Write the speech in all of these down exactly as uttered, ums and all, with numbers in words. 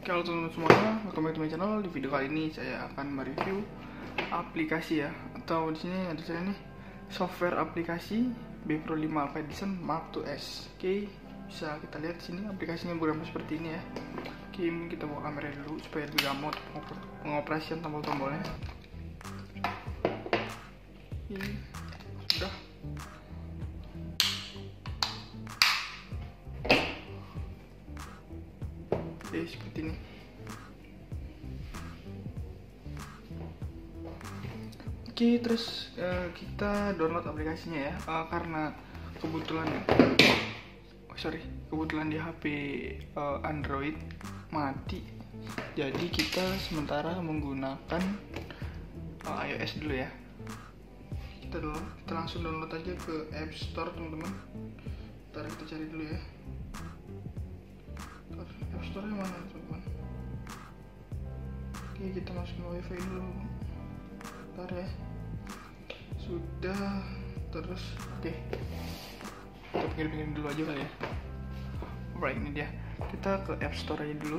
Halo teman-teman semuanya, welcome back to my channel. Di video kali ini saya akan mereview aplikasi ya, atau di sini ada saya nih software aplikasi B Pro lima Alpha Edition Mark two S. Oke, bisa kita lihat di sini aplikasinya beramai seperti ini ya. Oke, ini kita buka kamera dulu supaya lebih gampang pengoperasian tombol-tombolnya. Ini sudah. Oke, seperti ini. Oke, terus uh, kita download aplikasinya ya, uh, karena kebetulan oh, sorry kebetulan di H P uh, Android mati, jadi kita sementara menggunakan uh, iOS dulu ya. Kita dulu kita langsung download aja ke App Store teman-teman. Ntar kita cari dulu ya. App Store nya mana teman-teman? Oke, kita masukin wifi dulu. Bentar ya. Sudah. Terus oke, kita pinggir-pinggir dulu aja kali ya. Alright, ini dia. Kita ke App Store aja dulu.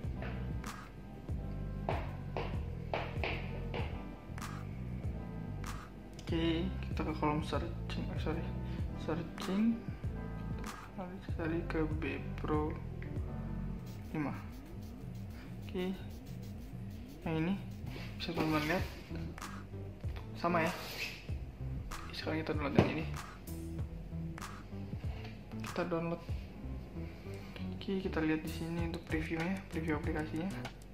Oke, kita ke kolom searching. Oh, sorry searching lalu cari ke B Pro lima. Oke, yang ini bisa teman-teman lihat sama ya. Sekarang kita download yang ini, kita download. Oke, kita lihat di sini untuk previewnya, preview aplikasinya.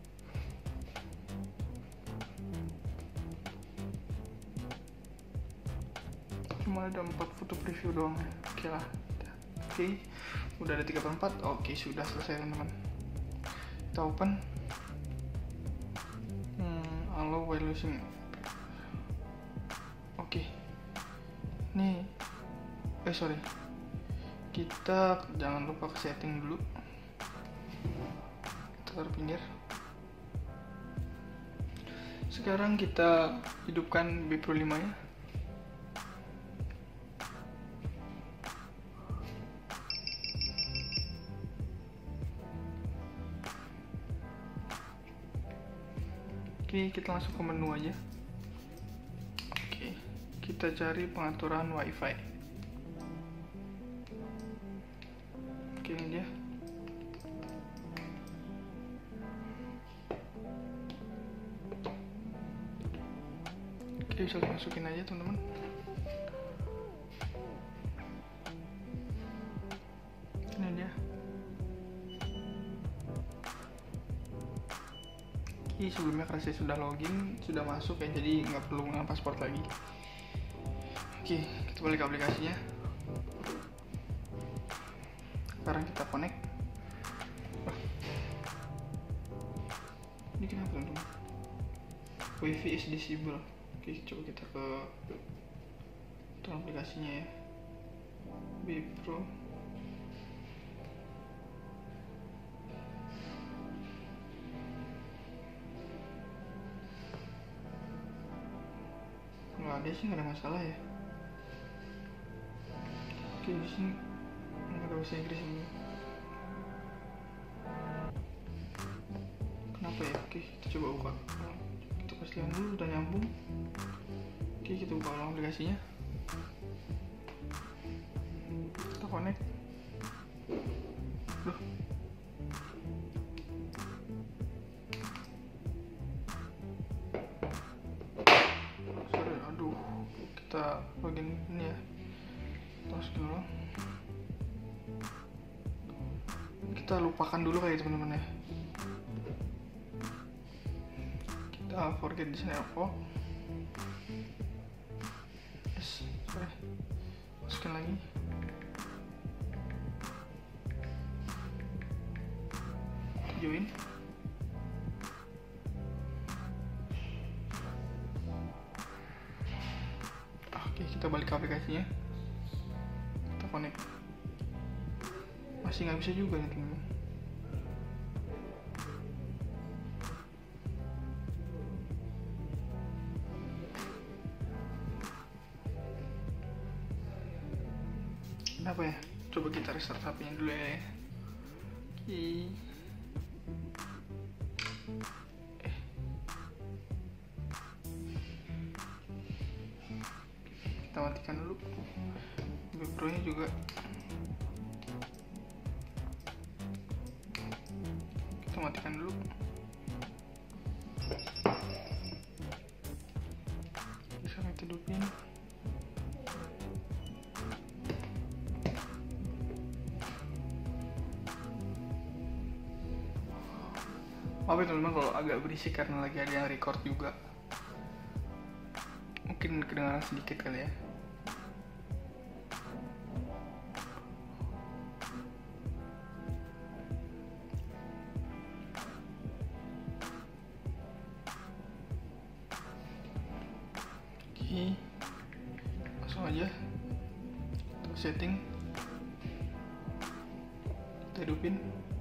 Cuma ada empat foto preview doang. Oke lah. Oke, udah ada tiga puluh empat. Oke, sudah selesai teman-teman. Kita open. Hmm, allow while using. Oke, nih, eh sorry, kita jangan lupa ke setting dulu. Kita taruh pinggir. Sekarang kita hidupkan B Pro lima nya. Oke, kita langsung ke menu aja. Oke, kita cari pengaturan WiFi. Oke, ini dia. Oke, bisa masukin aja teman-teman. Ini dia. Oke, sebelumnya karena saya sudah login, sudah masuk ya, jadi nggak perlu menggunakan paspor lagi. Oke, kita balik ke aplikasinya. Sekarang kita connect. Wah, ini kenapa teman-teman? Wifi is disable. Oke, coba kita ke dalam aplikasinya ya. B Pro. Nggak ada sih, nggak ada masalah ya. Oke, di sini nggak ada bahasa Inggris ini. Kenapa ya? Oke, kita coba buka. Kita pastikan dulu udah nyambung. Oke, kita buka ulang aplikasinya. Kita connect. Loh. Sorry, aduh. Kita login ini ya. Terus dulu. Kita lupakan dulu kayak teman-teman ya. Kita forget this info. Yes, sorry. Masukin lagi. Join. Oke, kita balik ke aplikasinya. Kita connect. Masih nggak bisa juga nih teman-teman. Kenapa ya? Coba kita restart H P-nya dulu ya. Oke. matikan dulu. GoPro nya juga kita matikan dulu. Bisa kita hidupin. Maaf ya teman-teman kalau agak berisik karena lagi ada yang record juga. Mungkin kedengaran sedikit kali ya. Oke, langsung aja untuk setting kita hidupin.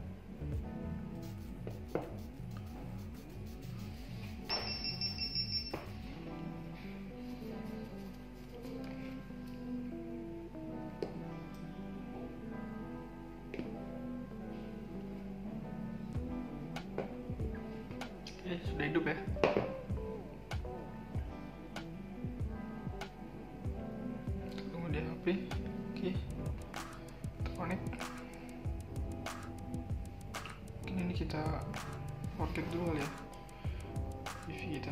Oke, sudah hidup ya. Tunggu di H P. Oke, connect. Oke, ini kita forget dulu kali ya T V kita.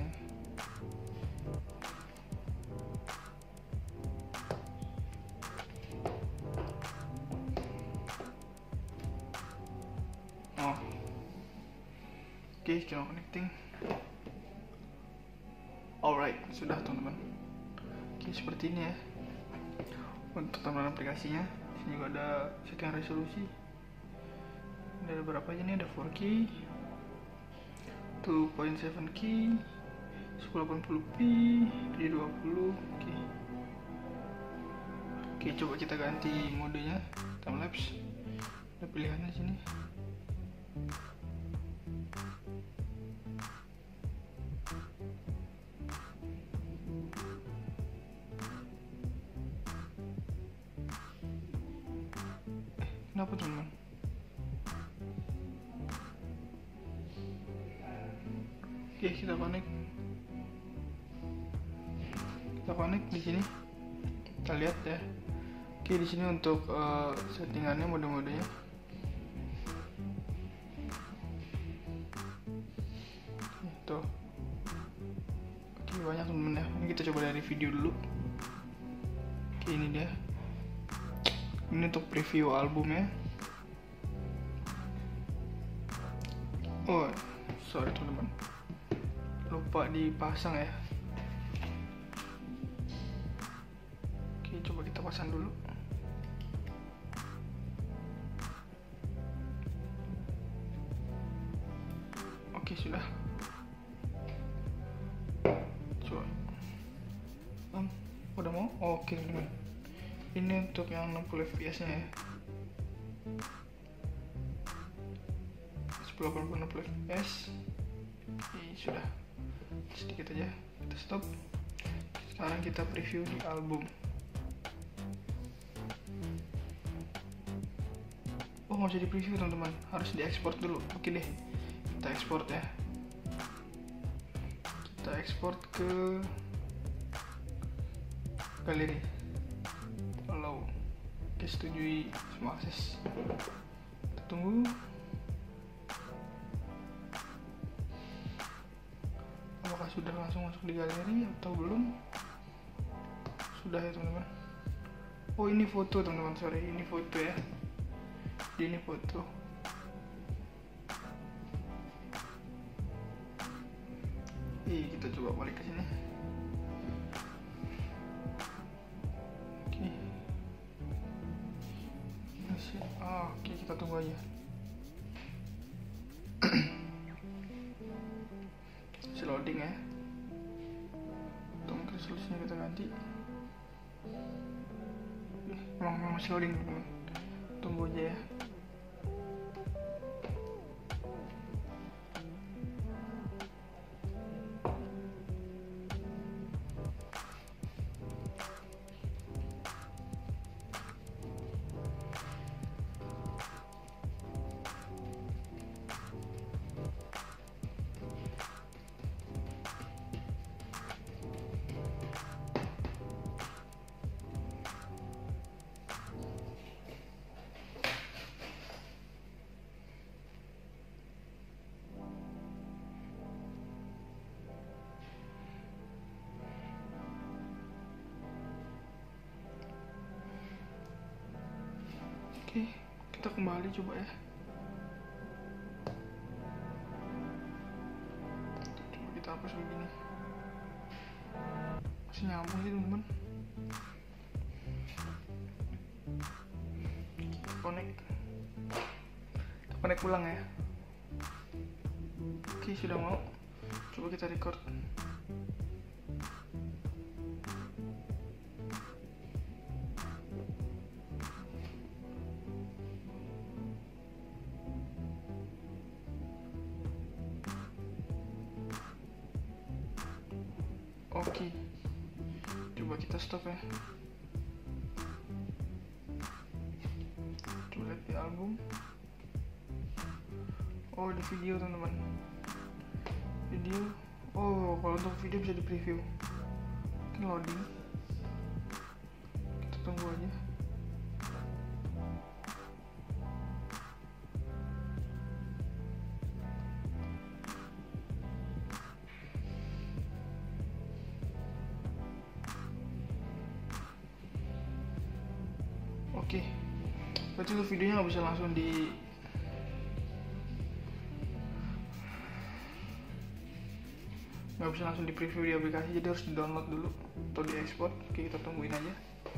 Oh, oke, kita connecting. Alright, sudah teman-teman. Oke, seperti ini ya. Untuk tampilan aplikasinya, di sini juga ada setting resolusi. Ini ada berapa aja nih? Ada four K, two point seven K, ten eighty p, tujuh dua puluh. Oke. Oke, coba kita ganti modenya time lapse. Ada pilihannya di sini. Kenapa teman-teman? Oke, kita connect. Kita connect di sini. Kita lihat ya. Oke, di sini untuk uh, settingannya, mode-modenya. Tuh. Oke, banyak teman-teman ya. Ini kita coba dari video dulu. Oke, ini dia. Ini untuk preview albumnya. Oh, sorry teman-teman, lupa dipasang ya. Oke, coba kita pasang dulu. Oke, sudah. Coba. Um, udah mau? Oke teman-teman. Ini untuk yang enam puluh F P S nya ya. sepuluh delapan puluh enam puluh F P S. Ini sudah. Sedikit aja. Kita stop. Sekarang kita preview di album. Oh, nggak usah di preview teman-teman, harus diekspor dulu. Oke deh, kita ekspor ya. Kita ekspor ke galeri. Allow. Oke, setujui semua akses. Kita tunggu. Apakah sudah langsung masuk di galeri atau belum? Sudah ya teman-teman. Oh, ini foto teman-teman, sorry, ini foto ya. Ini foto. Ih, kita coba balik ke sini. Oke. Masih. Oh, oke, kita tunggu aja. Masih loading ya. Tunggu resolusinya kita ganti. Memang, memang masih loading teman-teman. Tunggu aja ya. Oke, kita kembali coba ya. Coba kita hapus begini. Masih nyambung sih teman-teman. Connect. Kita connect ulang ya. Oke, sudah mau. Coba kita record. Oke, coba kita stop ya. Coba lihat di album. Oh, di video teman-teman. Video. Oh, kalau untuk video bisa di preview. Mungkin loading. Kita tunggu aja. Oke, berarti untuk videonya nggak bisa langsung di nggak bisa langsung di preview di aplikasi, jadi harus di download dulu atau di export. Oke, kita tungguin aja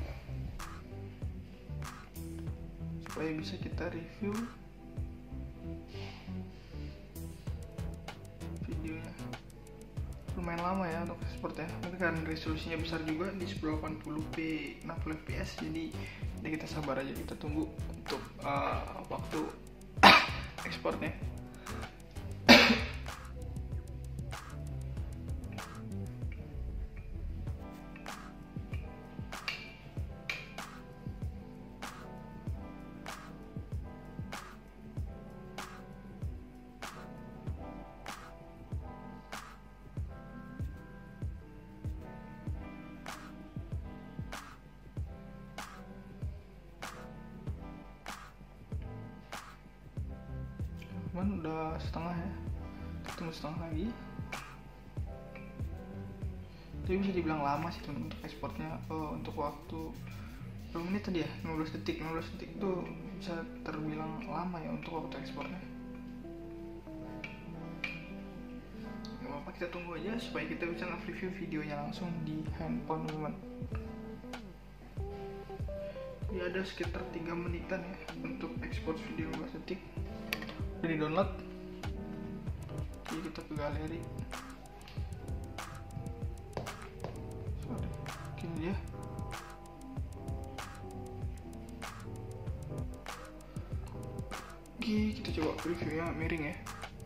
supaya bisa kita review videonya. Lumayan lama ya untuk export ya, tapi kan resolusinya besar juga di seribu delapan puluh p enam puluh f p s, jadi ya kita sabar aja, kita tunggu untuk uh, waktu ekspornya. Cuman udah setengah ya, tunggu setengah lagi. Jadi bisa dibilang lama sih teman untuk ekspornya. Oh, untuk waktu berapa menit tadi ya, lima belas detik. lima belas detik itu bisa terbilang lama ya untuk waktu ekspornya. Gak apa-apa, kita tunggu aja supaya kita bisa nge-review videonya langsung di handphone teman. Ini ada sekitar tiga menitan ya untuk ekspor video lima belas detik. Udah di download. Oke, kita ke galeri. Sorry, gini dia. Oke, kita coba previewnya miring ya.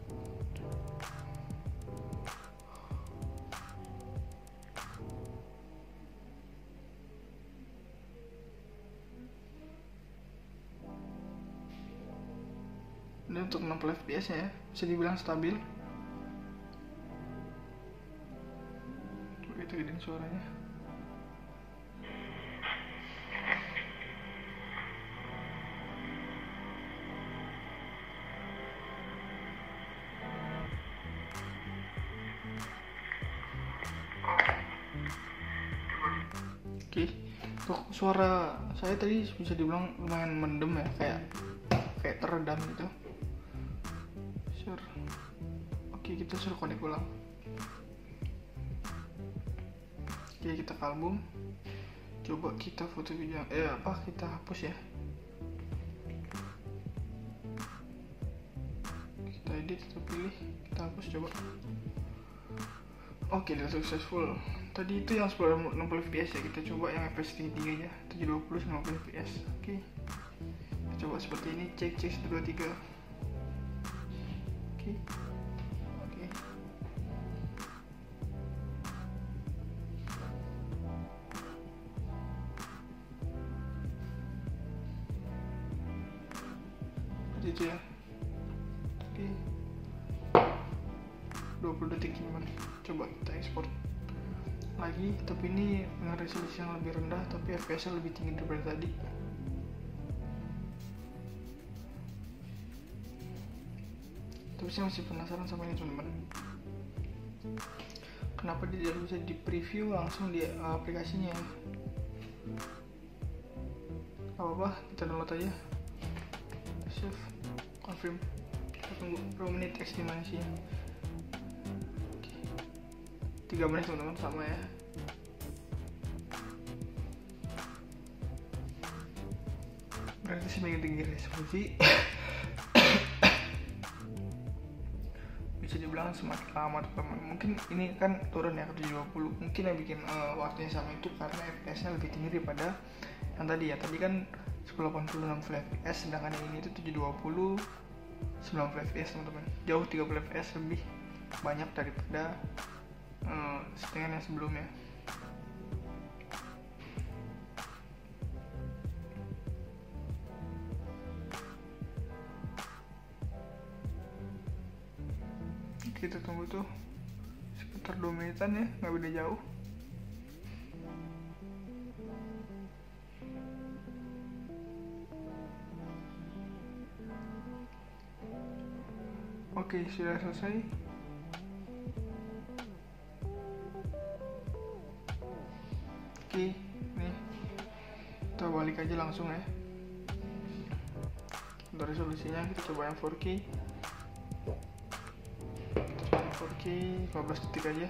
Ini untuk enam puluh f p s ya, bisa dibilang stabil. Coba kita gedein suaranya. Oke, untuk suara saya tadi bisa dibilang lumayan mendem ya, kayak kayak teredam gitu. Sure. Oke, kita suruh connect ulang. Oke, kita ke album. Coba kita foto video, eh apa kita hapus ya. Kita edit, kita pilih, kita hapus coba. Oke, udah successful. Tadi itu yang seribu enam puluh f p s ya, kita coba yang f p s tiga nya tujuh dua puluh sembilan puluh f p s. Oke, kita coba seperti ini, cek cek satu dua tiga. Oke, oke. Seperti itu ya. Oke, dua puluh detik gimana? Coba kita ekspor lagi, tapi ini dengan resolusi yang lebih rendah, tapi f p s-nya lebih tinggi daripada tadi. Tapi saya masih penasaran sama ini teman-teman, kenapa dia tidak bisa di preview langsung di aplikasinya. Gak apa-apa, kita download aja. save, confirm, kita tunggu berapa menit estimasinya. Oke, tiga menit teman-teman, sama ya. Berarti semakin tinggi resolusi bisa dibilang semakin lama teman-teman. Mungkin ini kan turun ya ke tujuh dua puluh, mungkin yang bikin uh, waktunya sama itu karena F P S nya lebih tinggi daripada yang tadi ya. Tadi kan sepuluh delapan puluh enam puluh F P S, sedangkan yang ini itu tujuh dua puluh sembilan puluh F P S teman-teman. Jauh tiga puluh F P S lebih banyak daripada uh, settingan yang sebelumnya. Kita tunggu tuh sekitar dua menitan ya, nggak beda jauh. Oke, sudah selesai. Oke, nih kita balik aja langsung ya. Untuk resolusinya kita coba yang four K. four K lima belas detik aja.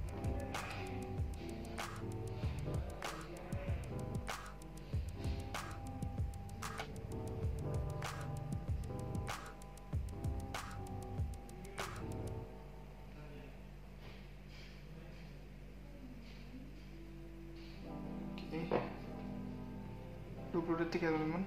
Oke, dua puluh detik ya teman-teman.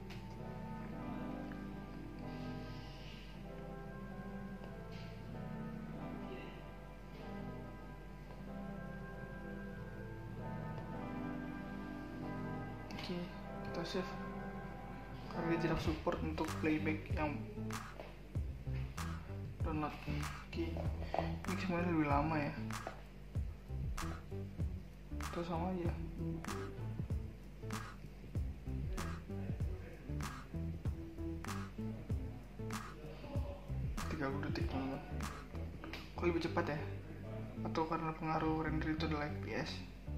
Oke, kita save karena dia tidak support untuk playback yang download. Oke, ini semuanya lebih lama ya, itu sama aja. tiga puluh detik teman-teman. Kok lebih cepat ya? Atau karena pengaruh render itu adalah F P S?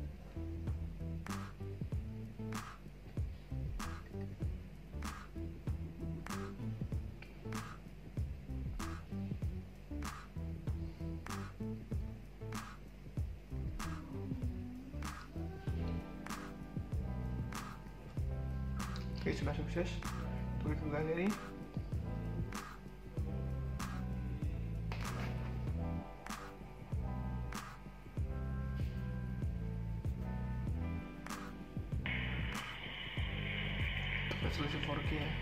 Oke, sudah sukses. Klik ke galeri. Resolusi four K ya.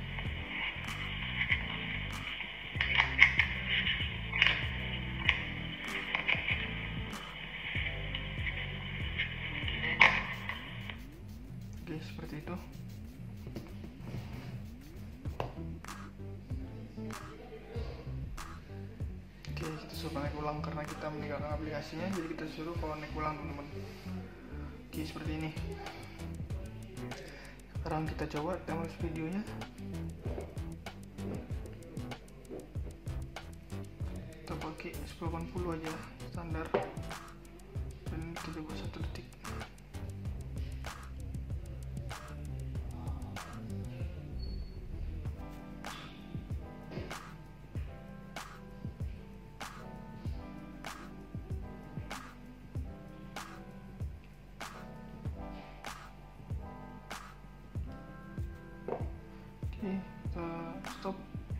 Oke, seperti itu. Oke, kita suruh connect ulang karena kita meninggalkan aplikasinya, jadi kita suruh connect ulang teman-teman. Oke, seperti ini. Sekarang kita coba download videonya. Kita pakai sepuluh delapan puluh aja standar, dan tujuh puluh satu detik. Oke, kita stop.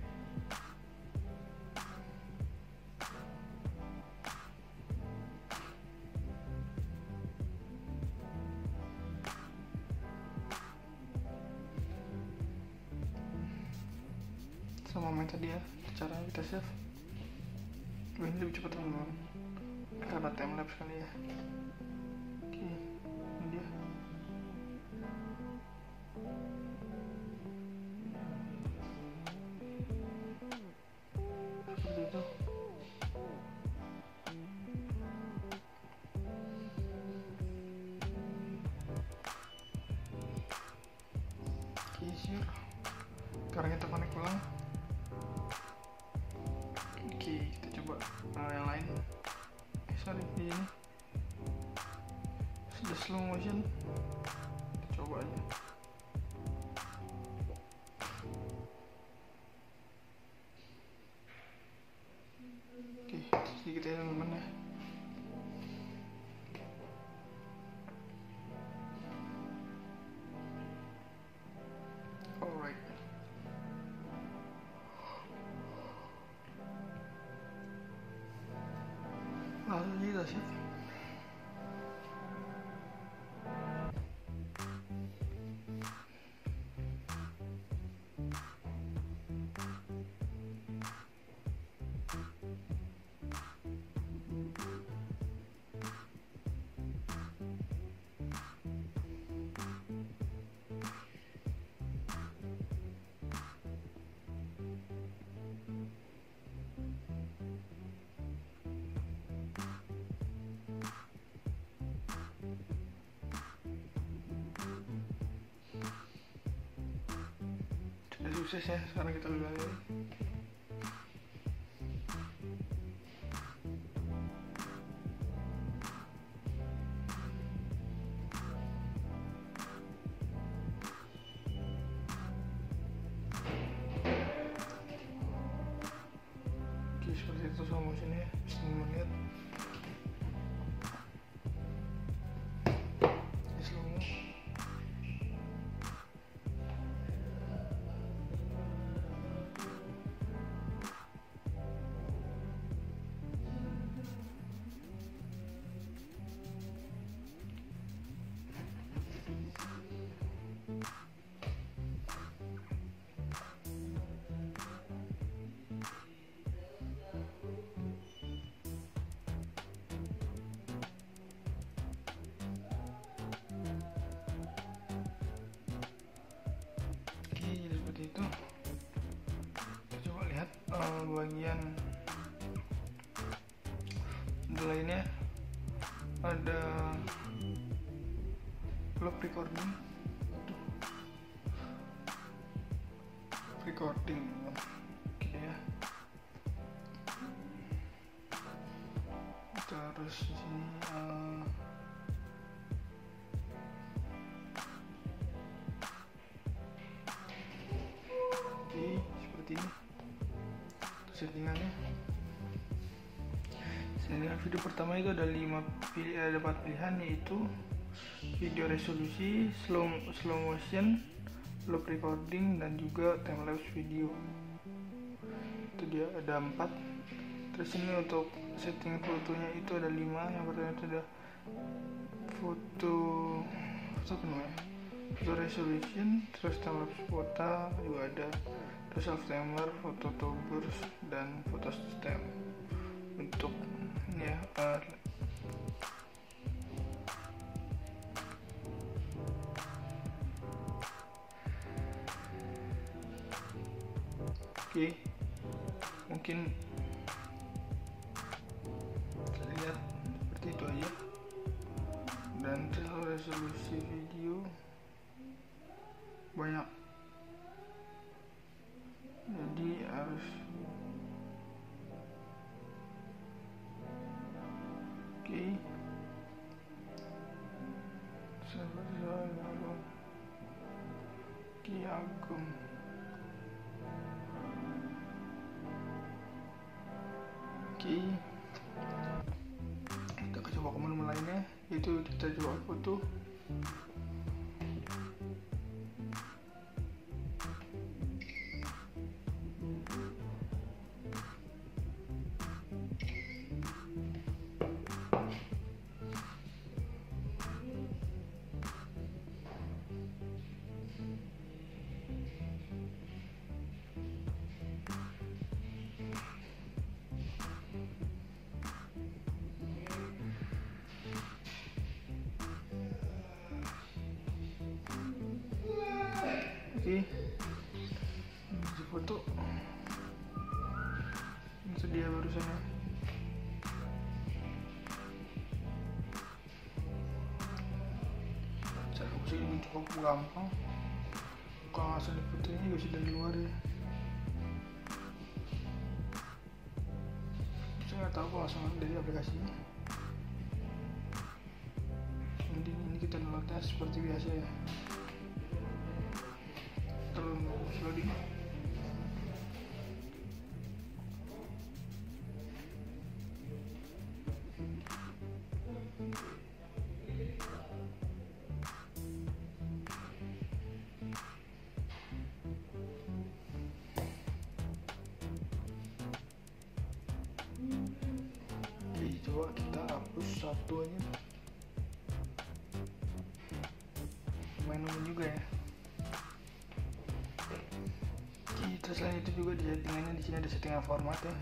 Sama main tadi ya, cara kita save. Oh, ini lebih cepat teman-teman karena time lapse kali ya. Oke, ini dia. Seperti itu. Oke, sure. Sekarang kita connect ulang. Oke, kita coba uh, yang lain. Eh, sorry, di ini sudah slow motion. Kita coba aja. sedikit ya teman-teman ya. Alright, lalu kita sih sudah sukses ya. Sekarang kita lihat lagi. Oke, seperti itu slow motion ya, bisa melihat di slow mo. Itu kita coba lihat uh, bagian lainnya ada vlog recording recording oke ya. Terus di sini uh, seperti ini settingannya. Settingan video pertama itu ada lima pilih, ada empat pilihan, yaitu video resolusi, slow slow motion, loop recording, dan juga time lapse video. Itu dia ada empat. Terus ini untuk setting fotonya itu ada lima. Yang pertama itu ada foto foto apa namanya? Foto resolution, terus time lapse foto juga ada, terus self timer, foto tubers, dan foto stem. Untuk ya uh, oke okay. Mungkin kita lihat seperti itu aja. Dan resolusi video banyak, jadi harus oke okay. Seperti lalu Kiagung oke okay. Kita coba ke menu lainnya, yaitu kita coba foto. Oke, di foto ini sedia barusan ya. Cara musik ini cukup gampang. Kalau asal di fotonya juga sudah di luar ya. Saya nggak tahu kalau langsung dari aplikasinya. Jadi ini kita download tes seperti biasa ya. Terus loading. coba kita hapus satu aja, main juga ya. Oke, terus selain itu juga di settingannya di sini ada settingan format ya.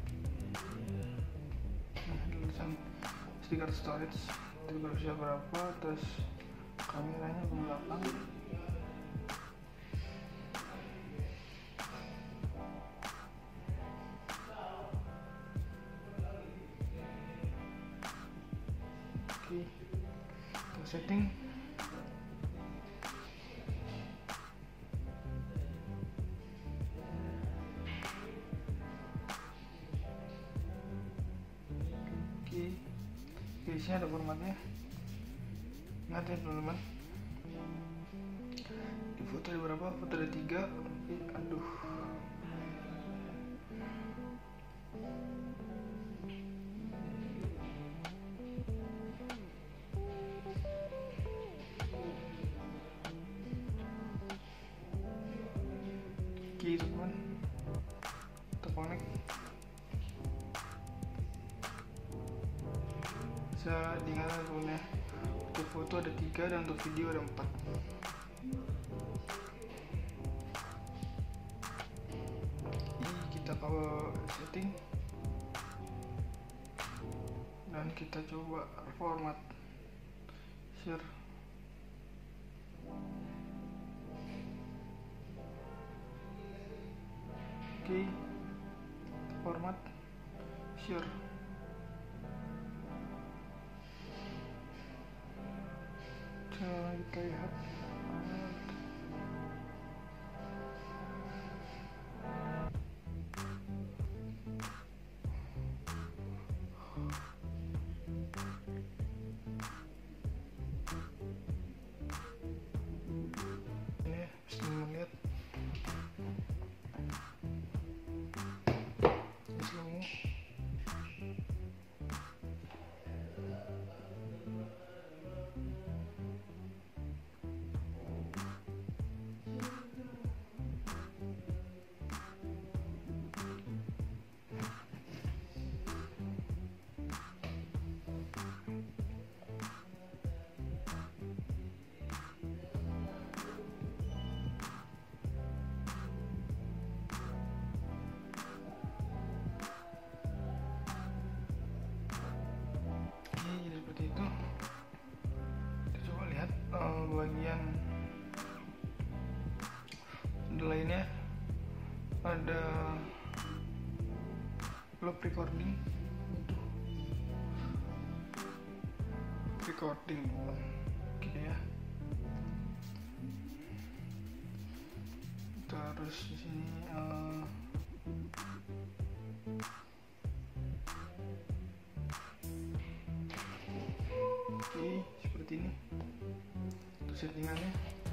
Nah, tulisan stiker storage itu berusia berapa, terus kameranya ke belakang. Oke, kita setting. Oke, di sini ada formatnya. Ingat ya teman-teman, di foto ada berapa? Foto ada tiga. Oke, aduh. Oke teman-teman, kita connect. Bisa diingat teman-teman ya, untuk foto ada tiga dan untuk video ada empat. Ini kita ke setting dan kita coba format share. Oke, format share. Coba kita lihat. Ini bisa melihat slow. Jadi seperti itu. Kita coba lihat uh, bagian lainnya. Ada loop recording, recording, oke ya. Terus di sini uh, oke, seperti ini untuk settingannya.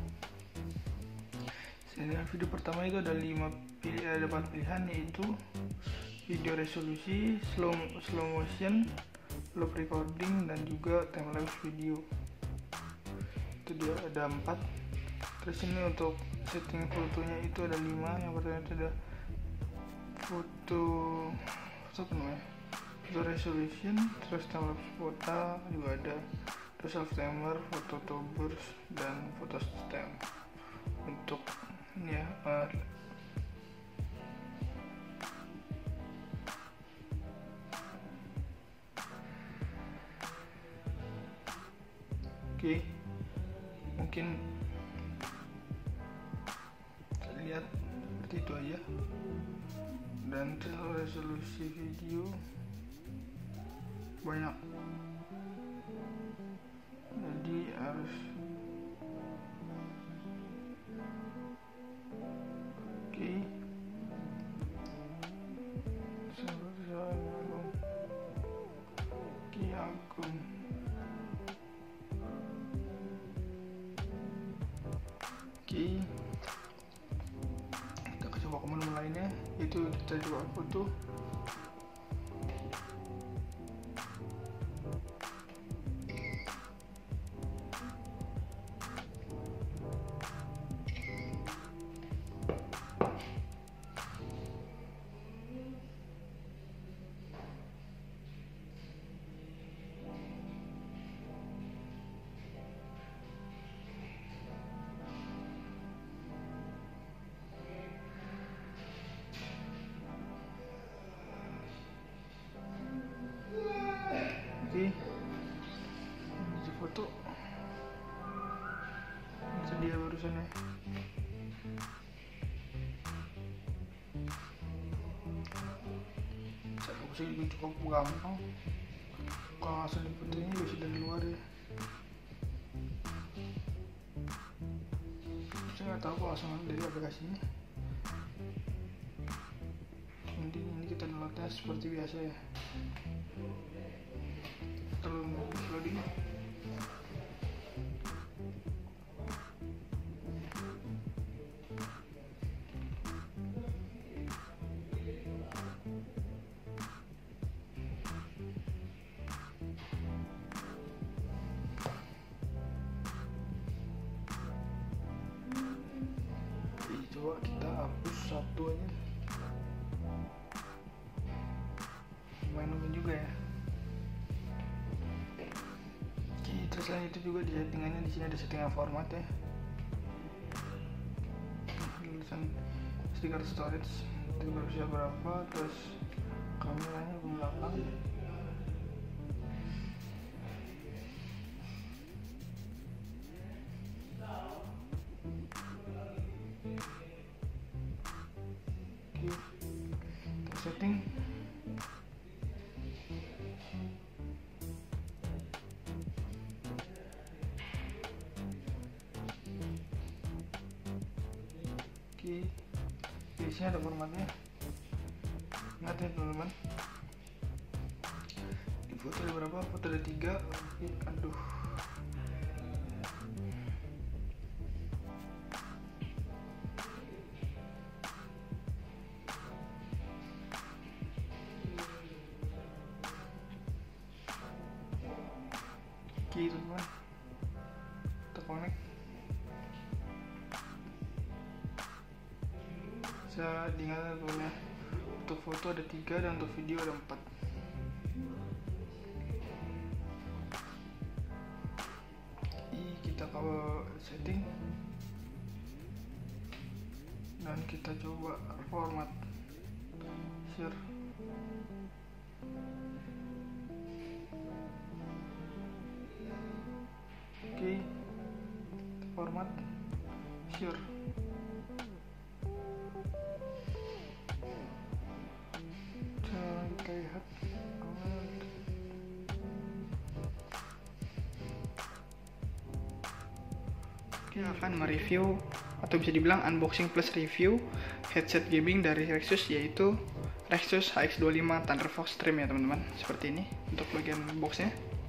Settingan video pertama itu ada lima pilih, ada empat pilihan, yaitu video resolusi, slow slow motion, loop recording, dan juga time lapse video. Itu dia ada empat. Terus ini untuk setting fotonya itu ada lima. Yang pertama itu ada foto foto apa namanya? Foto resolution, terus time lapse foto juga ada, terus self timer, foto to burst, dan foto stem. Untuk ini ya, uh, oke, mungkin lihat seperti itu aja. Dan resolusi video banyak, jadi harus oke. Oke, akun oke, kita coba ke menu lainnya, itu kita coba foto. Oke, ini foto itu dia barusan ya. Saya fokusnya juga cukup gampang. Kalau asal di foto ini bisa dari luar ya. Saya nggak tahu kalau langsung dari aplikasinya. Nanti ini kita downloadnya seperti biasa ya. Terlalu loading. Coba kita hapus satu aja. Lumayan juga ya. Oke, terus selain itu juga di settingannya di sini ada settingan format ya. Tulisan stiker storage itu berusia berapa, terus kameranya ke belakang. Oke, setting. Oke, di sini ada formatnya. Ingat ya teman-teman, di foto ada berapa? Foto ada tiga. Aduh, oke teman-teman, kita connect. Bisa diingat teman-teman ya, untuk foto ada tiga dan untuk video ada empat. Ini kita ke setting dan kita coba format share. Oke, format share. Kita lihat. Oke, akan mereview atau bisa dibilang unboxing plus review headset gaming dari Rexus, yaitu Rexus H X dua puluh lima Thunderfox Stream ya teman-teman. Seperti ini untuk bagian boxnya.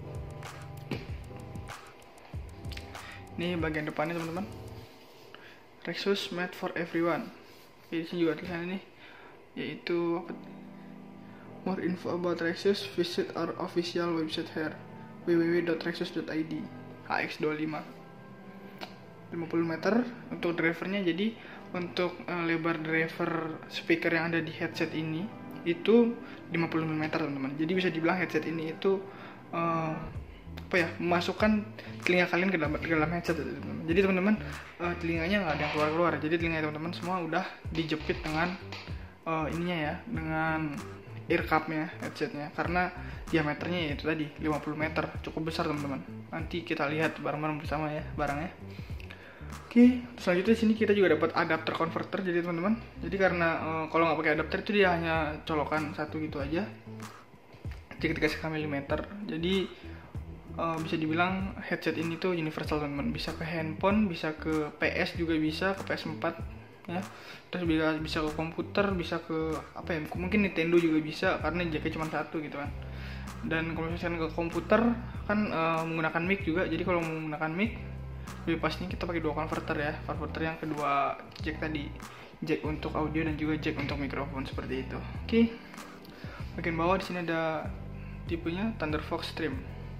Ini bagian depannya teman-teman. Rexus made for everyone. Di sini juga tulisannya nih, yaitu more info about Rexus, visit our official website here, w w w dot rexus dot i d. H X dua puluh lima lima puluh meter untuk drivernya. Jadi untuk uh, lebar driver speaker yang ada di headset ini itu lima puluh milimeter teman-teman. Jadi bisa dibilang headset ini itu uh, apa ya, memasukkan telinga kalian ke dalam, ke dalam headset teman-teman. Jadi teman-teman uh, telinganya nggak ada yang keluar-keluar. Jadi telinga teman-teman semua udah dijepit dengan uh, ininya ya, dengan ear cup-nya headsetnya, karena diameternya yaitu tadi lima puluh meter, cukup besar teman-teman. Nanti kita lihat bareng-bareng bersama ya barangnya. Oke, selanjutnya di sini kita juga dapat adapter converter. Jadi teman-teman, jadi karena uh, kalau nggak pakai adapter itu dia hanya colokan satu gitu aja. Jadi dikasih milimeter. Jadi uh, bisa dibilang headset ini tuh universal teman-teman. Bisa ke handphone, bisa ke P S juga bisa, ke P S empat ya. Terus bisa bisa ke komputer, bisa ke apa ya? Mungkin Nintendo juga bisa karena jacknya cuma satu gitu kan. Dan kalau misalnya ke komputer kan uh, menggunakan mic juga. Jadi kalau menggunakan mic lebih pasnya kita pakai dua converter ya. Converter yang kedua jack tadi, jack untuk audio dan juga jack untuk mikrofon seperti itu. Oke. Bagian bawah di sini ada tipenya Thunderfox Stream.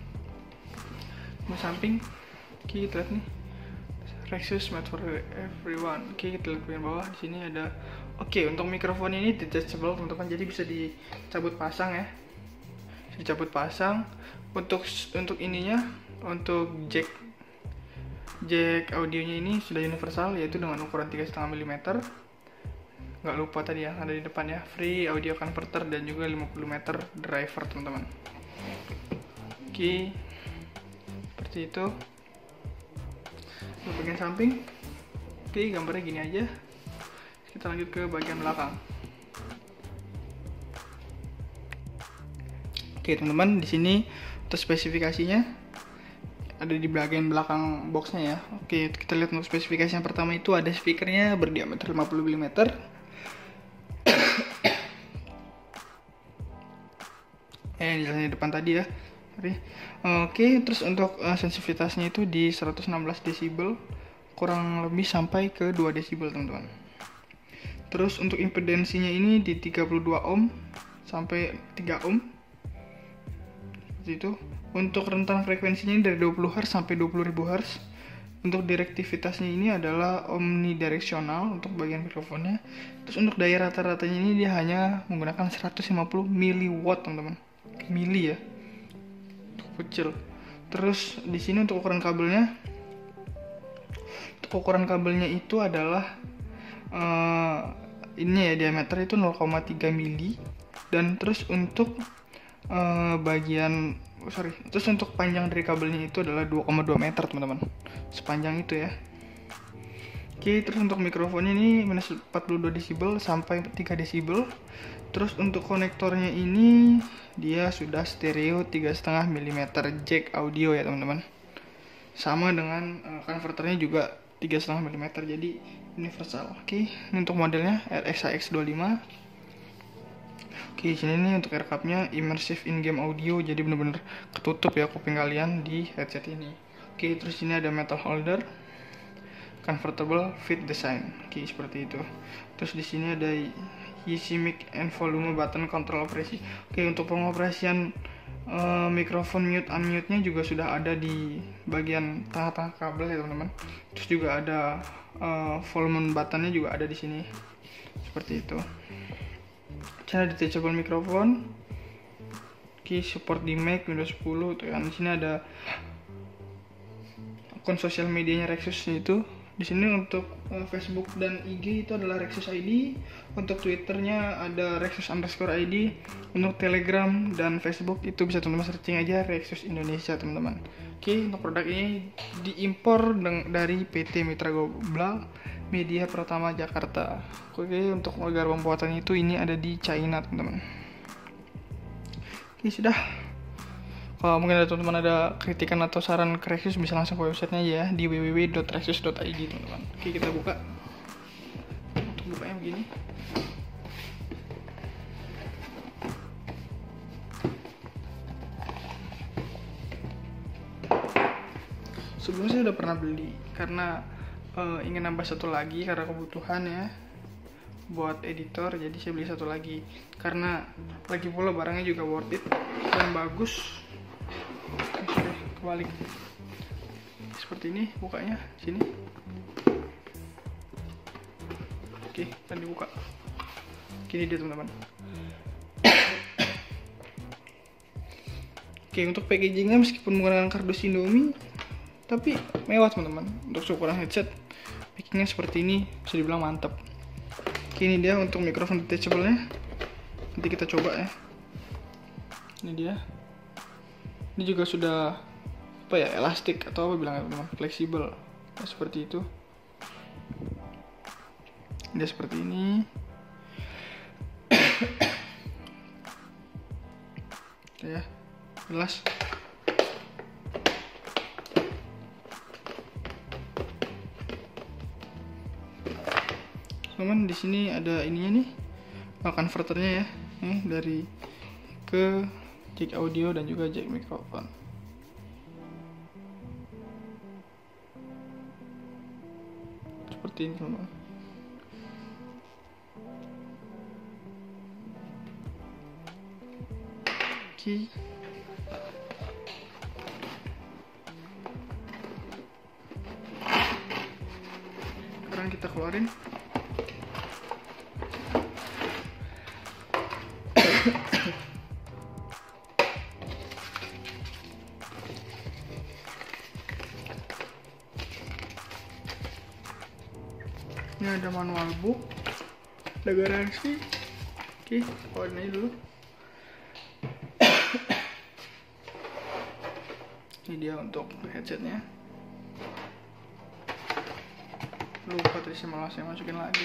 Di samping oke, kita lihat nih Rexus made for everyone. Oke, kita lihat bagian bawah di sini ada. Oke, untuk mikrofon ini detachable teman-teman. Jadi bisa dicabut pasang ya. Bisa dicabut pasang. Untuk untuk ininya, untuk jack jack audionya ini sudah universal, yaitu dengan ukuran tiga koma lima milimeter. Nggak lupa tadi yang ada di depan ya, free audio converter dan juga lima puluh meter driver teman-teman. Oke, seperti itu. Untuk bagian samping, oke, gambarnya gini aja. Kita lanjut ke bagian belakang. Oke teman-teman, di sini untuk spesifikasinya ada di bagian belakang boxnya ya. Oke, kita lihat untuk spesifikasi yang pertama itu ada speakernya berdiameter lima puluh milimeter. Eh, di depan tadi ya. Oke, terus untuk uh, sensitivitasnya itu di seratus enam belas desibel, kurang lebih sampai ke dua desibel teman-teman. Terus untuk impedansinya ini di tiga puluh dua ohm sampai tiga ohm. Seperti itu. Untuk rentang frekuensinya dari dua puluh hertz sampai dua puluh ribu hertz. Untuk direktivitasnya ini adalah omnidireksional untuk bagian mikrofonnya. Terus untuk daya rata-ratanya ini dia hanya menggunakan seratus lima puluh miliwatt teman-teman. Mili ya. Kecil. Terus di sini untuk ukuran kabelnya, untuk ukuran kabelnya itu adalah uh, ini ya, diameter itu nol koma tiga mili, dan terus untuk uh, bagian oh, sorry, terus untuk panjang dari kabelnya itu adalah dua koma dua meter teman-teman, sepanjang itu ya. Oke, terus untuk mikrofonnya ini minus empat puluh dua desibel sampai tiga desibel. Terus untuk konektornya ini dia sudah stereo tiga koma lima milimeter jack audio ya teman-teman. Sama dengan uh, konverternya juga tiga koma lima milimeter, jadi universal. Oke, ini untuk modelnya R X A X dua puluh lima. Oke, sini nih untuk aircapnya immersive in-game audio, jadi bener-bener ketutup ya kuping kalian di headset ini. Oke, terus ini ada metal holder, convertible fit design. Oke, seperti itu. Terus di sini ada easy mic and volume button control operasi. Oke, untuk pengoperasian uh, mikrofon mute unmute-nya juga sudah ada di bagian tengah-tengah kabel ya teman-teman. Terus juga ada uh, volume button-nya juga ada di sini. Seperti itu. Cara detachable mikrofon. Oke, support di Mac Windows sepuluh tuh kan. Di sini ada akun sosial medianya Rexus itu. Di sini untuk uh, Facebook dan I G itu adalah Rexus I D. Untuk Twitternya ada Rexus underscore I D. Untuk Telegram dan Facebook itu bisa teman-teman searching aja Rexus Indonesia teman-teman. Oke, untuk produk ini diimpor dari P T Mitra Global Media Pratama Jakarta. Oke, untuk negara pembuatan itu ini ada di China teman-teman. Oke, sudah. Kalau mungkin ada teman-teman ada kritikan atau saran ke Rexus, bisa langsung ke websitenya ya di w w w dot rexus dot i d teman-teman. Oke, kita buka. Untuk bukanya begini. Sebelumnya saya udah pernah beli karena uh, ingin nambah satu lagi karena kebutuhan ya buat editor, jadi saya beli satu lagi karena lagi pula barangnya juga worth it dan bagus. Oke, kebalik seperti ini bukanya sini. Oke, dan dibuka gini dia teman-teman. Oke, untuk packagingnya meskipun menggunakan kardus Indomie tapi mewah teman-teman. Untuk ukuran headset packagingnya seperti ini bisa dibilang mantap. Oke, ini dia untuk mikrofon detachable nya, nanti kita coba ya. Ini dia. Ini juga sudah apa ya, elastik atau apa bilangnya teman-teman, fleksibel ya, seperti itu. Dia seperti ini. Ya, jelas. Teman, di sini ada ininya nih, converternya ya, nih dari ke jack audio dan juga jack mikrofon. Seperti ini teman-teman. Oke. Sekarang kita keluarin. Ini ada manual book, ada garansi. Oke, keluarin aja dulu. Ini dia untuk headsetnya. Lupa tadi saya malah saya masukin lagi.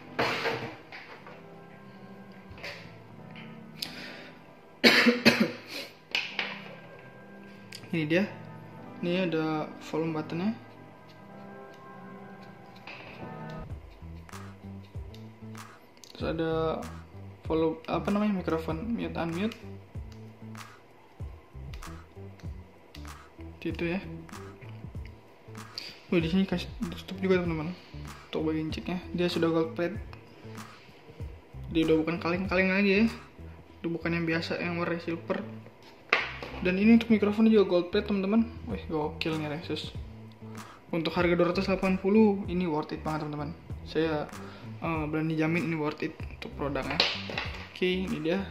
Ini dia. Ini ada volume buttonnya. Terus ada volume apa namanya mikrofon mute unmute. Itu ya. Oh, di sini kasih tutup juga teman-teman. Untuk bagian jacknya, dia sudah gold plate. Dia udah bukan kaleng-kaleng lagi ya. Udah bukan yang biasa yang warna silver. Dan ini untuk mikrofonnya juga gold plate teman-teman. Wih, gokil nih Rexus. Untuk harga dua ratus delapan puluh ini worth it banget teman-teman. Saya uh, berani jamin ini worth it untuk produknya. Oke, ini dia.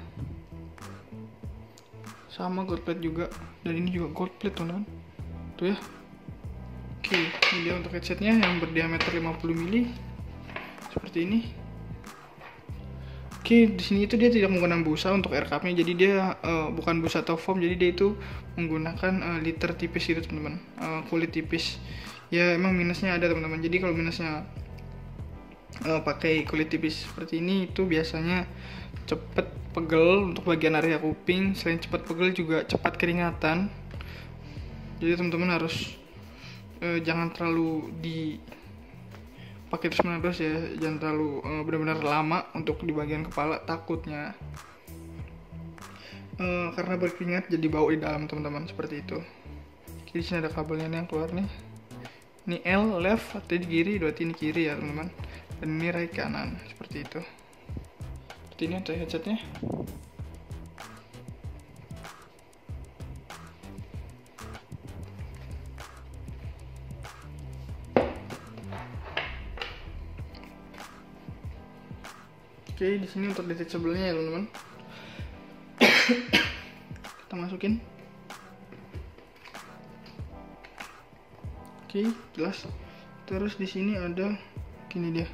Sama gold plate juga. Dan ini juga gold plate teman-teman. Tuh ya. Oke, ini dia untuk headsetnya yang berdiameter lima puluh mili seperti ini. Oke, di sini itu dia tidak menggunakan busa untuk air cup-nya, jadi dia uh, bukan busa atau foam, jadi dia itu menggunakan uh, liter tipis gitu teman-teman, uh, kulit tipis. Ya emang minusnya ada teman-teman. Jadi kalau minusnya uh, pakai kulit tipis seperti ini itu biasanya cepet pegel untuk bagian area kuping. Selain cepat pegel juga cepat keringatan. Jadi teman-teman harus Uh, jangan terlalu di pakai terus menerus ya, jangan terlalu uh, benar-benar lama untuk di bagian kepala, takutnya uh, karena berkeringat jadi bau di dalam teman-teman, seperti itu. Di sini ada kabelnya nih yang keluar nih. Ini L left, artinya di kiri, berarti ini kiri ya teman-teman, dan ini right kanan, seperti itu. Seperti ini untuk headsetnya. Oke, di sini untuk detachable-nya ya teman-teman. Kita masukin. Oke, jelas. Terus di sini ada gini dia.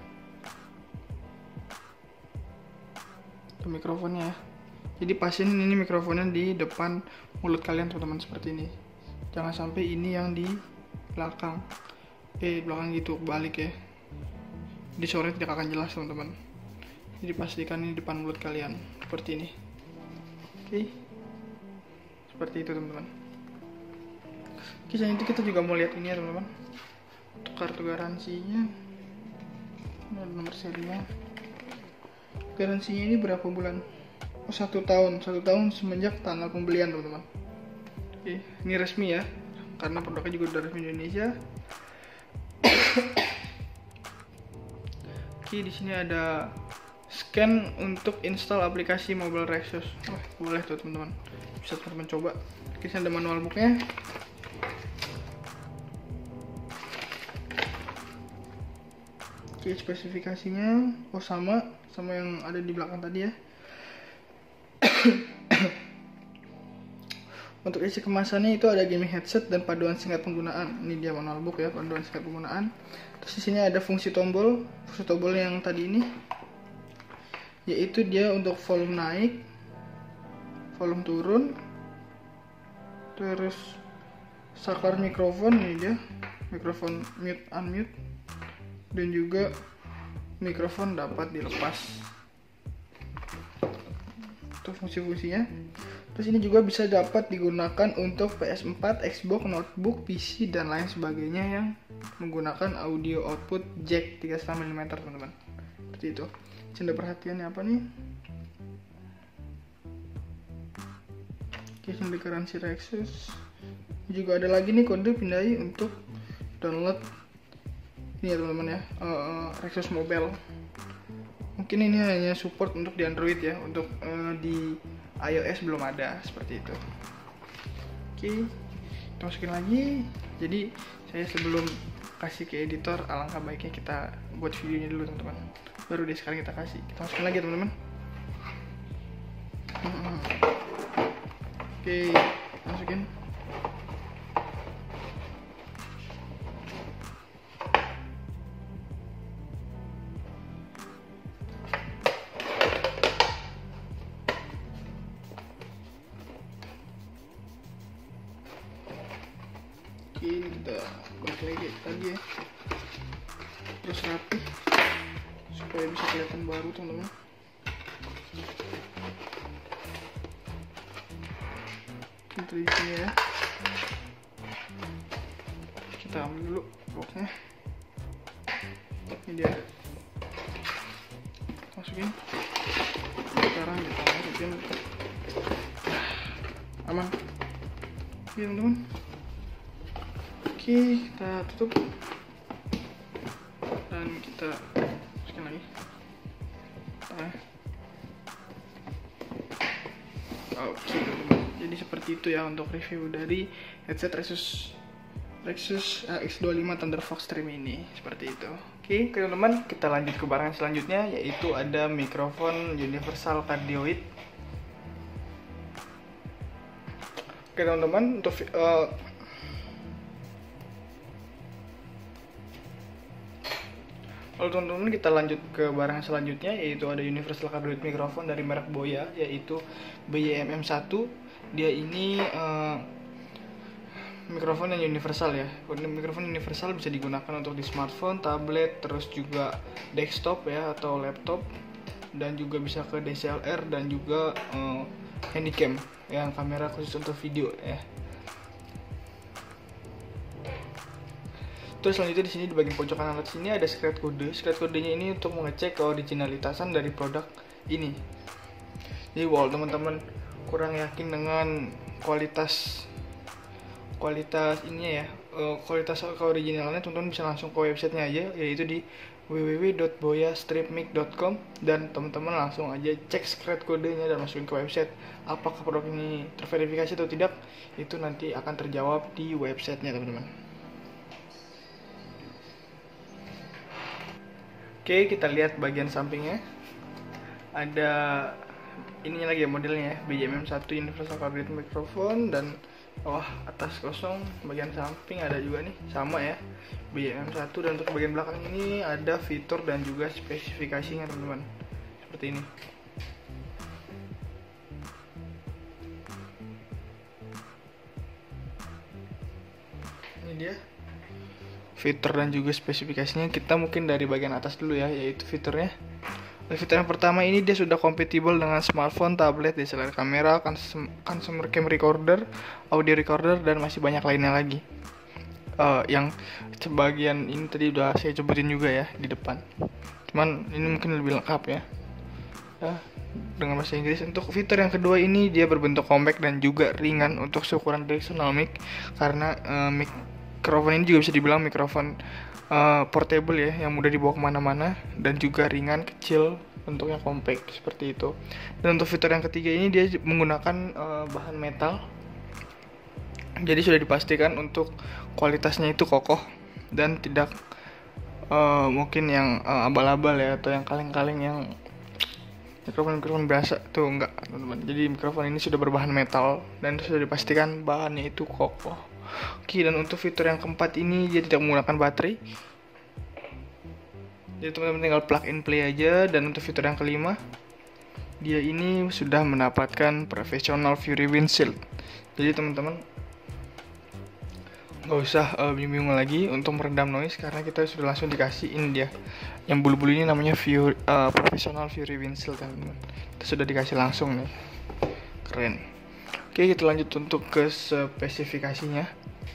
Itu mikrofonnya ya. Jadi pastiin ini mikrofonnya di depan mulut kalian teman-teman, seperti ini. Jangan sampai ini yang di belakang. Eh, belakang gitu, balik ya. Di suaranya tidak akan jelas teman-teman. Jadi pastikan ini depan mulut kalian seperti ini. Oke, seperti itu teman-teman. Oke, selain itu kita juga mau lihat ini ya teman-teman, untuk kartu garansinya. Ini ada nomor serinya. Garansinya ini berapa bulan? Oh, satu tahun, satu tahun semenjak tanggal pembelian teman-teman. Oke, ini resmi ya, karena produknya juga udah resmi di Indonesia. Oke, di sini ada scan untuk install aplikasi Mobile Rexus. Oh, boleh tuh teman-teman, bisa teman-teman coba. Oke, sini ada manual booknya. Oke, spesifikasinya oh sama sama yang ada di belakang tadi ya. Untuk isi kemasannya itu ada gaming headset dan panduan singkat penggunaan. Ini dia manual book ya, panduan singkat penggunaan. Terus di sini ada fungsi tombol, fungsi tombol yang tadi ini, yaitu dia untuk volume naik, volume turun, terus saklar mikrofon, ini dia mikrofon mute unmute, dan juga mikrofon dapat dilepas. Itu fungsi-fungsinya. Terus ini juga bisa dapat digunakan untuk P S four, Xbox, notebook, P C, dan lain sebagainya yang menggunakan audio output jack tiga koma lima milimeter teman-teman. Seperti itu. Canda perhatiannya apa nih? Oke, canda garansi Rexus. Juga ada lagi nih kode pindai untuk download ini ya teman-teman ya, uh, Rexus Mobile. Mungkin ini hanya support untuk di Android ya, untuk uh, di iOS belum ada, seperti itu. Oke, kita masukin lagi. Jadi saya sebelum kasih ke editor, alangkah baiknya kita buat videonya dulu teman-teman, baru deh sekarang kita kasih. Kita masukin lagi teman-teman. Oke, masukin. Oke, ini kita balik lagi tadi ya, terus rapi supaya bisa kelihatan baru teman-teman. Kita di sini ya, kita ambil dulu boxnya. Ini dia, masukin. Sekarang kita masukin, aman. Oke teman-teman, oke kita tutup dan kita masukin lagi. Nah. Oke teman-teman, jadi seperti itu ya untuk review dari headset Rexus Rexus A X dua puluh lima Thunder Fox Stream ini, seperti itu. Oke teman-teman, kita lanjut ke barang selanjutnya, yaitu ada mikrofon universal cardioid. Oke teman-teman, untuk uh, Lalu teman-teman, kita lanjut ke barang selanjutnya, yaitu ada universal cardioid mikrofon dari merek Boya, yaitu B Y M M satu. Dia ini uh, mikrofon yang universal ya. Mikrofon universal bisa digunakan untuk di smartphone, tablet, terus juga desktop ya atau laptop, dan juga bisa ke D S L R dan juga uh, handycam yang kamera khusus untuk video ya. Terus selanjutnya di sini di bagian pojokan alat sini ada secret code. Secret kodenya ini untuk mengecek keoriginalitasan dari produk ini. Jadi wow teman-teman kurang yakin dengan kualitas kualitas ininya ya, uh, kualitas keoriginalannya, teman-teman bisa langsung ke websitenya aja, yaitu di w w w dot boya strip mic dot com, dan teman-teman langsung aja cek secret kodenya dan masukin ke website. Apakah produk ini terverifikasi atau tidak, itu nanti akan terjawab di websitenya teman-teman. Oke, kita lihat bagian sampingnya. Ada ininya lagi ya modelnya ya, B Y M M satu universal cardioid microphone, dan bawah atas kosong. Bagian samping ada juga nih, sama ya, B Y M M satu, dan untuk bagian belakang ini ada fitur dan juga spesifikasinya teman-teman. Seperti ini. Ini dia fitur dan juga spesifikasinya. Kita mungkin dari bagian atas dulu ya, yaitu fiturnya. Fitur yang pertama ini dia sudah kompatibel dengan smartphone, tablet, D S L R kamera, consumer cam recorder, audio recorder, dan masih banyak lainnya lagi. Uh, yang sebagian ini tadi udah saya sebutin juga ya di depan. Cuman ini mungkin lebih lengkap ya. Uh, dengan bahasa Inggris. Untuk fitur yang kedua ini dia berbentuk compact dan juga ringan untuk seukuran directional mic, karena uh, mic mikrofon ini juga bisa dibilang mikrofon uh, portable ya, yang mudah dibawa kemana-mana, dan juga ringan, kecil, bentuknya compact seperti itu. Dan untuk fitur yang ketiga ini dia menggunakan uh, bahan metal, jadi sudah dipastikan untuk kualitasnya itu kokoh dan tidak uh, mungkin yang uh, abal-abal ya, atau yang kaleng-kaleng yang mikrofon-mikrofon biasa tuh, enggak teman-teman. Jadi mikrofon ini sudah berbahan metal dan sudah dipastikan bahannya itu kokoh. Oke, dan untuk fitur yang keempat ini dia tidak menggunakan baterai, jadi teman-teman tinggal plug and play aja. Dan untuk fitur yang kelima, dia ini sudah mendapatkan professional Fury windshield, jadi teman-teman nggak usah uh, bingung lagi untuk meredam noise, karena kita sudah langsung dikasih ini dia, yang bulu-bulu ini namanya Fury, uh, professional Fury windshield teman-teman. Kita sudah dikasih langsung nih, keren. Oke, kita lanjut untuk ke spesifikasinya.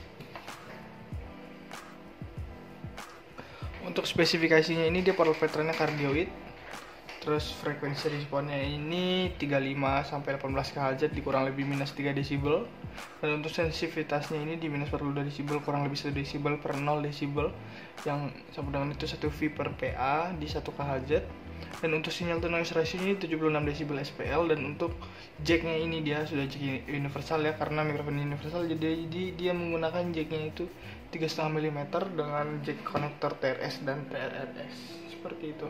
Untuk spesifikasinya ini dia power patternnya cardioid, terus frekuensi responnya ini tiga puluh lima sampai delapan belas kilohertz di kurang lebih minus tiga desibel, dan untuk sensitivitasnya ini di minus empat puluh dua desibel kurang lebih satu desibel per nol desibel, yang sama dengan itu satu V per P A di satu kilohertz. Dan untuk sinyal to noise ratio ini tujuh puluh enam desibel S P L, dan untuk jacknya ini dia sudah jack universal ya, karena mikrofon universal, jadi dia menggunakan jacknya itu tiga koma lima milimeter dengan jack konektor T R S dan T R R S seperti itu.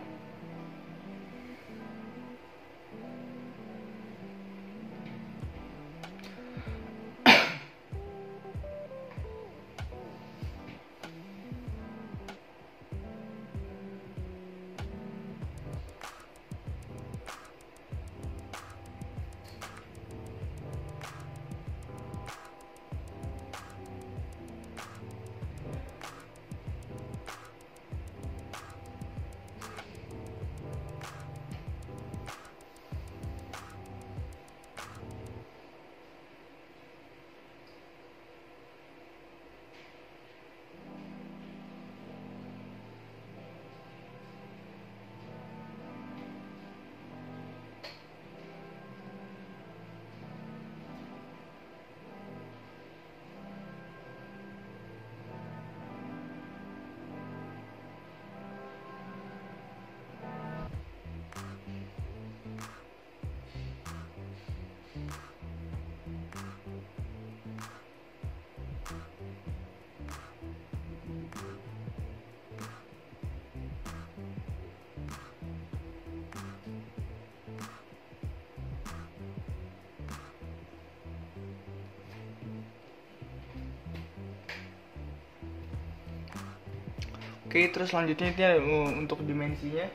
Oke, terus selanjutnya ini ada, uh, untuk dimensinya.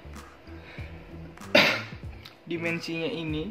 Dimensinya ini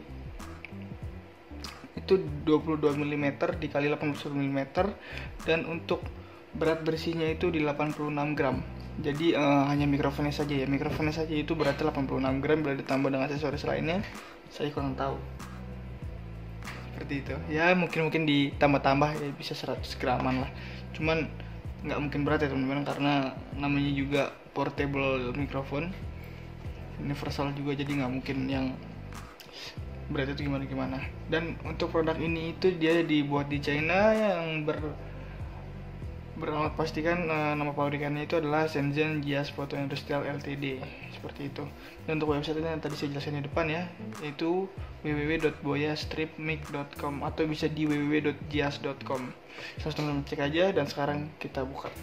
itu dua puluh dua milimeter dikali delapan puluh satu milimeter, dan untuk berat bersihnya itu di delapan puluh enam gram. Jadi uh, hanya mikrofonnya saja ya, mikrofonnya saja itu beratnya delapan puluh enam gram. Bila ditambah dengan aksesoris lainnya, saya kurang tahu. Seperti itu. Ya mungkin mungkin ditambah-tambah ya bisa seratus graman lah. Cuman nggak mungkin berat ya teman-teman, karena namanya juga portable mikrofon, universal juga, jadi nggak mungkin yang berat itu gimana-gimana. Dan untuk produk ini itu dia dibuat di China, yang ber beralamat pastikan uh, nama pabrikannya itu adalah Shenzhen Jias Photo Industrial Ltd, seperti itu. Dan untuk websitenya yang tadi saya jelaskan di depan ya, yaitu w w w dot boya strip mic dot com atau bisa di w w w dot jias dot com. Langsung teman-teman cek aja, dan sekarang kita buka.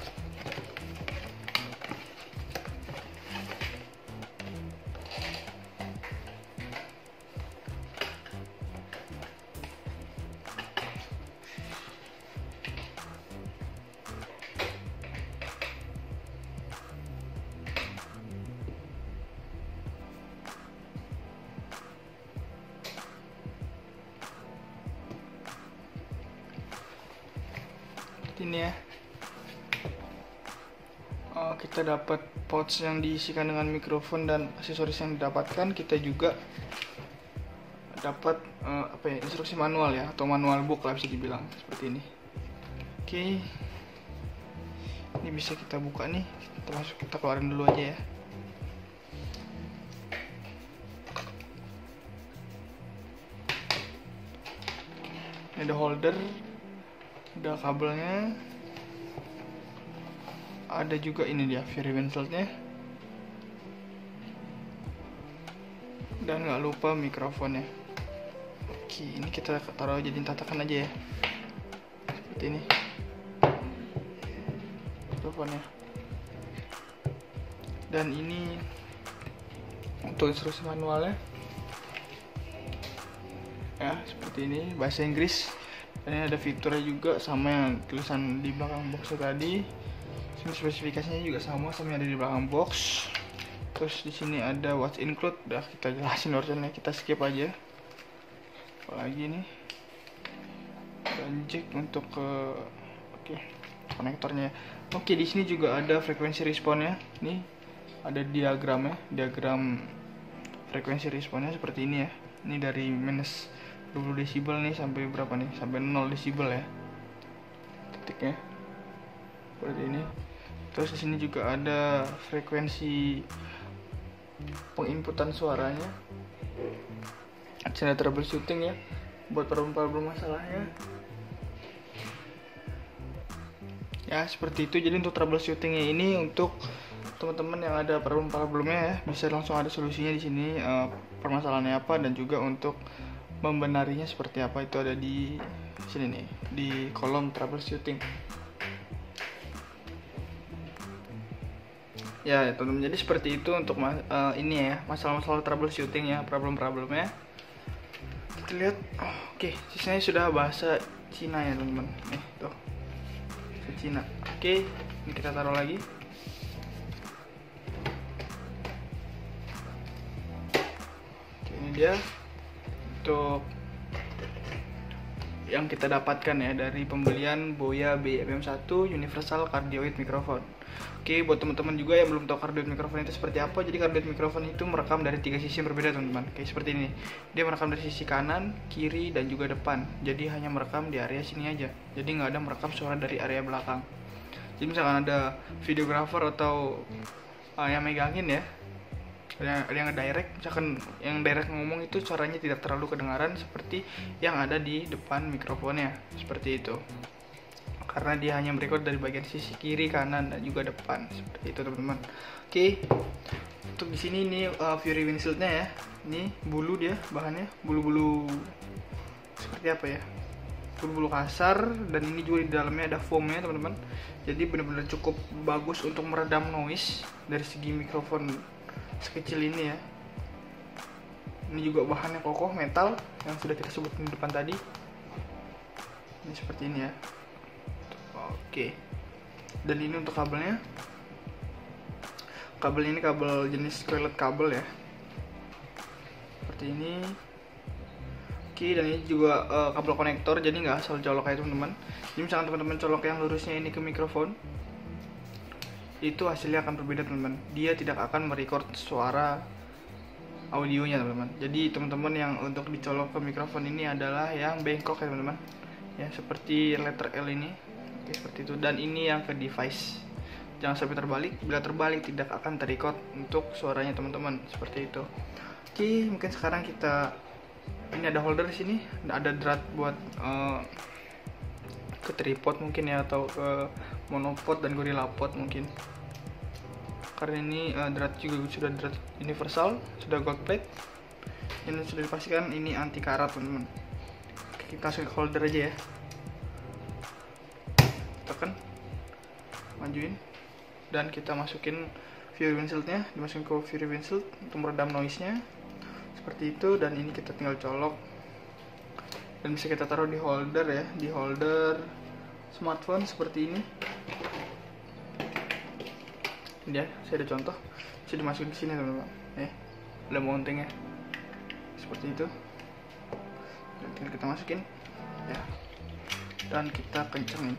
Ini ya, uh, kita dapat pouch yang diisikan dengan mikrofon dan aksesoris yang didapatkan. Kita juga dapat uh, apa ya, instruksi manual ya, atau manual book lah bisa dibilang, seperti ini. Oke, ini bisa kita buka nih, kita masuk, kita keluarin dulu aja ya. Ini ada holder, ada kabelnya, ada juga ini dia Fury Windshield-nya, dan nggak lupa mikrofonnya. Oke, ini kita taruh jadi tatakan aja ya, seperti ini mikrofonnya. Dan ini untuk instruksi manualnya ya, seperti ini, bahasa Inggris. Dan ini ada fiturnya juga sama yang tulisan di belakang box tadi. Sini spesifikasinya juga sama sama yang ada di belakang box. Terus di sini ada what's include, udah kita jelasin originalnya, kita skip aja. Apalagi nih, dan jack untuk ke oke okay, konektornya. Oke, di sini juga ada frekuensi responnya. Nih ada diagramnya, diagram frekuensi responnya seperti ini ya. Ini dari minus dua puluh desibel nih sampai berapa nih, sampai nol desibel ya titiknya, seperti ini. Terus di sini juga ada frekuensi penginputan suaranya. Ada troubleshooting ya, buat problem-problem masalahnya ya, seperti itu. Jadi untuk troubleshootingnya ini untuk teman-teman yang ada problem-problemnya ya, bisa langsung ada solusinya di sini, uh, permasalahannya apa, dan juga untuk membenarinya seperti apa itu ada di sini nih, di kolom troubleshooting. Ya teman-teman, jadi seperti itu untuk uh, ini ya, masalah-masalah troubleshooting ya, problem-problemnya. Kita lihat, oh, oke, okay. Sisanya sudah bahasa Cina ya teman-teman. Nih tuh, bahasa Cina. Oke, okay. Ini kita taruh lagi. Oke, okay, ini dia untuk yang kita dapatkan ya dari pembelian Boya B M M satu Universal Cardioid Microphone. Oke, buat teman-teman juga yang belum tahu cardioid microphone itu seperti apa, jadi cardioid microphone itu merekam dari tiga sisi yang berbeda teman-teman. Kayak seperti ini, dia merekam dari sisi kanan, kiri, dan juga depan. Jadi hanya merekam di area sini aja, jadi nggak ada merekam suara dari area belakang. Jadi misalkan ada videographer atau uh, yang megangin ya, ada yang nge-direct, misalkan yang direct ngomong itu suaranya tidak terlalu kedengaran seperti yang ada di depan mikrofonnya, seperti itu, karena dia hanya merekod dari bagian sisi kiri, kanan, dan juga depan, seperti itu teman-teman. Oke, untuk di sini ini uh, Fury Windshield-nya ya, ini bulu dia bahannya, bulu-bulu seperti apa ya, bulu-bulu kasar, dan ini juga di dalamnya ada foamnya teman-teman. Jadi benar-benar cukup bagus untuk meredam noise dari segi mikrofon sekecil ini ya. Ini juga bahannya kokoh, metal yang sudah kita sebutkan di depan tadi. Ini seperti ini ya. Oke. Dan ini untuk kabelnya. kabel ini kabel jenis coiled kabel ya, seperti ini. Oke, dan ini juga uh, kabel konektor, jadi nggak asal colok kayak teman-teman. Jadi misalkan teman-teman colok yang lurusnya ini ke mikrofon, itu hasilnya akan berbeda teman-teman. Dia tidak akan merecord suara audionya teman-teman. Jadi teman-teman yang untuk dicolok ke mikrofon ini adalah yang bengkok ya teman-teman, ya seperti letter L ini. Oke, seperti itu. Dan ini yang ke device, jangan sampai terbalik. Bila terbalik tidak akan terrecord untuk suaranya teman-teman, seperti itu. Oke, mungkin sekarang kita, ini ada holder di sini, ada drat buat uh, ke tripod mungkin ya, atau ke monopod dan gorilla pod mungkin. Karena ini uh, drat juga sudah drat universal, sudah gold plate, ini sudah dipastikan ini anti karat teman-teman. Kita masukin ke holder aja ya, tekan, majuin, dan kita masukin Fury Windshield-nya, dimasukin ke Fury Windshield untuk meredam noise-nya, seperti itu. Dan ini kita tinggal colok dan bisa kita taruh di holder ya, di holder smartphone seperti ini. Ini ya, saya ada contoh, bisa dimasukin ke sini teman-teman. Ya, ada mountingnya, seperti itu. Dan tinggal kita masukin, ya, dan kita kencengin.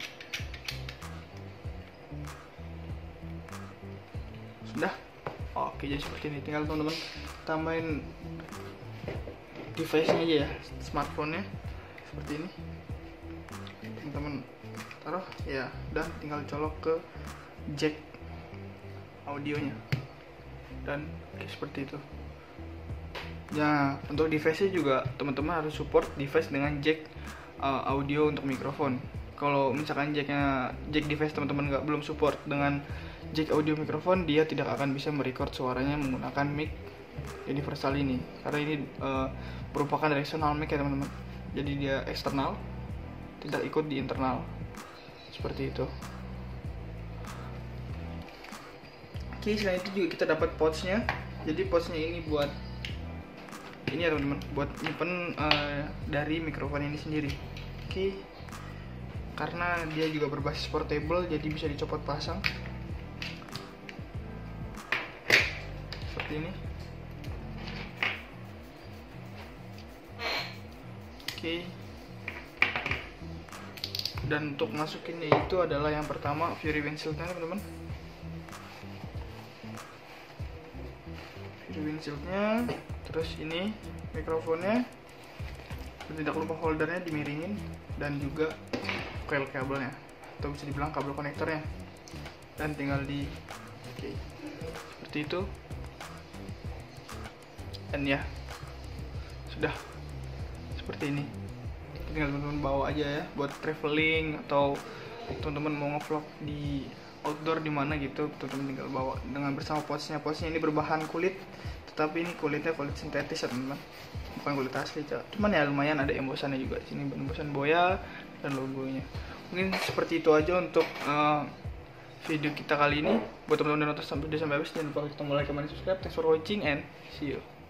Sudah. Oke, jadi seperti ini. Tinggal teman-teman tambahin device-nya aja ya, smartphone-nya seperti ini. Teman-teman taruh ya, dan tinggal colok ke jack audionya, dan oke, seperti itu. Nah, untuk device-nya juga teman-teman harus support device dengan jack uh, audio untuk mikrofon. Kalau misalkan jacknya jack device teman-teman nggak belum support dengan jack audio mikrofon, dia tidak akan bisa merecord suaranya menggunakan mic universal ini, karena ini uh, merupakan directional mic ya teman-teman. Jadi dia eksternal, tidak ikut di internal, seperti itu. Oke, selain itu juga kita dapat pouch-nya. Jadi pouch-nya ini buat ini ya teman-teman, buat nyimpen uh, dari mikrofon ini sendiri. Oke, karena dia juga berbasis portable, jadi bisa dicopot pasang seperti ini. Oke, dan untuk masukinnya itu adalah yang pertama Fury Windshield-nya teman-teman. Windshield-nya, terus ini mikrofonnya, tidak lupa holdernya dimiringin, dan juga coil kabelnya, atau bisa dibilang kabel konektornya, dan tinggal di oke, seperti itu. Dan ya, sudah seperti ini. Tinggal teman-teman bawa aja ya, buat traveling atau teman-teman mau ngevlog di outdoor di mana gitu, teman-teman tinggal bawa dengan bersama pouch-nya. Pouch-nya ini berbahan kulit, tetapi ini kulitnya kulit sintetis ya teman-teman, bukan kulit asli. Cuman ya lumayan ada embosannya juga di sini, embosan boya dan logonya. Mungkin seperti itu aja untuk uh, video kita kali ini. Buat teman-teman yang nonton sampai sampai habis, jangan lupa klik tombol like, comment, subscribe. Thanks for watching and see you.